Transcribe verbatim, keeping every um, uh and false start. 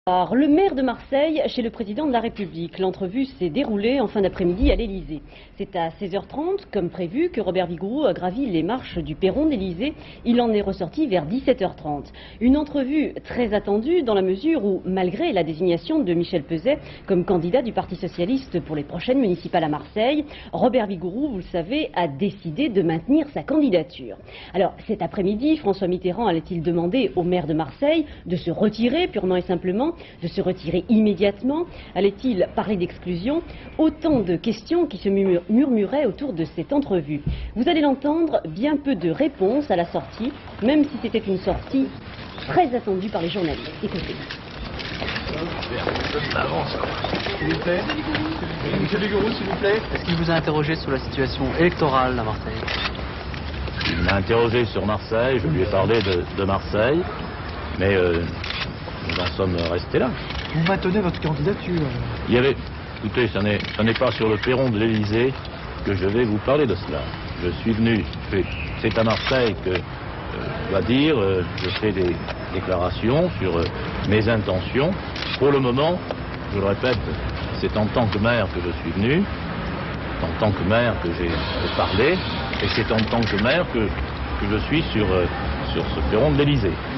Alors, le maire de Marseille chez le président de la République. L'entrevue s'est déroulée en fin d'après-midi à l'Élysée. C'est à seize heures trente, comme prévu, que Robert Vigouroux a gravi les marches du perron de l'Élysée. Il en est ressorti vers dix-sept heures trente. Une entrevue très attendue dans la mesure où, malgré la désignation de Michel Pezet comme candidat du Parti socialiste pour les prochaines municipales à Marseille, Robert Vigouroux, vous le savez, a décidé de maintenir sa candidature. Alors, cet après-midi, François Mitterrand allait-il demander au maire de Marseille de se retirer purement et simplement, de se retirer immédiatement? Allait-il parler d'exclusion? Autant de questions qui se murmuraient autour de cette entrevue. Vous allez l'entendre, bien peu de réponses à la sortie, même si c'était une sortie très attendue par les journalistes. Écoutez. S'il vous plaît. Monsieur Vigouroux, s'il vous plaît. Est-ce qu'il vous a interrogé sur la situation électorale à Marseille? Il m'a interrogé sur Marseille, je lui ai parlé de, de Marseille, mais euh, nous en sommes restés là. Vous maintenez votre candidature? Il y avait... Écoutez, ce n'est pas sur le perron de l'Élysée que je vais vous parler de cela. Je suis venu, c'est à Marseille que euh, je dois dire, euh, je fais des déclarations sur euh, mes intentions. Pour le moment, je le répète, c'est en tant que maire que je suis venu, en tant que maire que j'ai parlé, et c'est en tant que maire que, que je suis sur, euh, sur ce perron de l'Élysée.